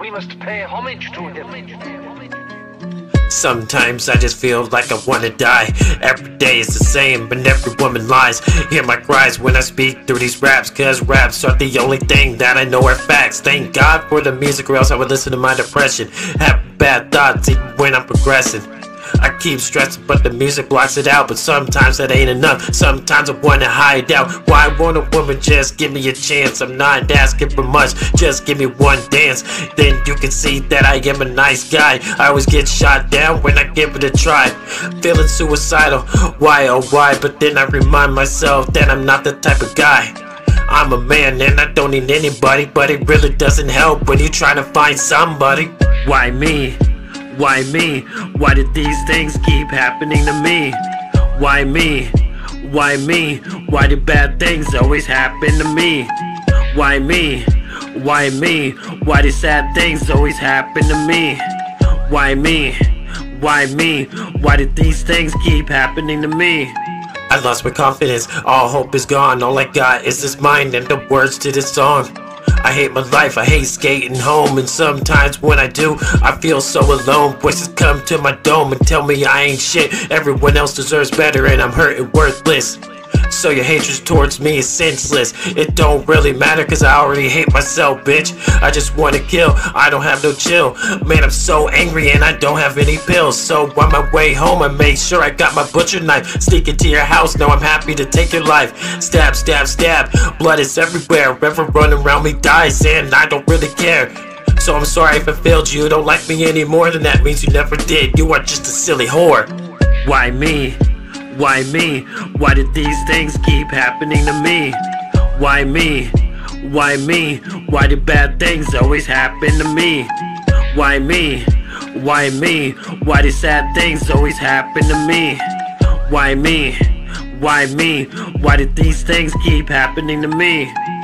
We must pay homage to him. Sometimes I just feel like I wanna die. Every day is the same, but every woman lies. Hear my cries when I speak through these raps, cause raps are the only thing that I know are facts. Thank God for the music, or else I would listen to my depression. Have bad thoughts even when I'm progressing. I keep stressing, but the music blocks it out. But sometimes that ain't enough. Sometimes I wanna hide out. Why won't a woman just give me a chance? I'm not asking for much, just give me one dance. Then you can see that I am a nice guy. I always get shot down when I give it a try. Feeling suicidal, why oh why? But then I remind myself that I'm not the type of guy. I'm a man and I don't need anybody, but it really doesn't help when you're trying to find somebody. Why me? Why me? Why did these things keep happening to me? Why me? Why me? Why do bad things always happen to me? Why me? Why me? Why do sad things always happen to me? Why me? Why me? Why did these things keep happening to me? I lost my confidence, all hope is gone. All I got is this mind and the words to this song. I hate my life, I hate skating home. And sometimes when I do, I feel so alone. Voices come to my dome and tell me I ain't shit. Everyone else deserves better and I'm hurt and worthless. So your hatred towards me is senseless. It don't really matter cause I already hate myself, bitch. I just wanna kill, I don't have no chill. Man, I'm so angry and I don't have any pills. So on my way home I made sure I got my butcher knife. Sneak into your house, now I'm happy to take your life. Stab, stab, stab, blood is everywhere. Whoever running around me dies and I don't really care. So I'm sorry if I failed you, don't like me anymore. Then that means you never did, you are just a silly whore. Why me? Why me? Why did these things keep happening to me? Why me? Why me? Why do bad things always happen to me? Why me? Why me? Why do sad things always happen to me? Why me? Why me? Why did these things keep happening to me?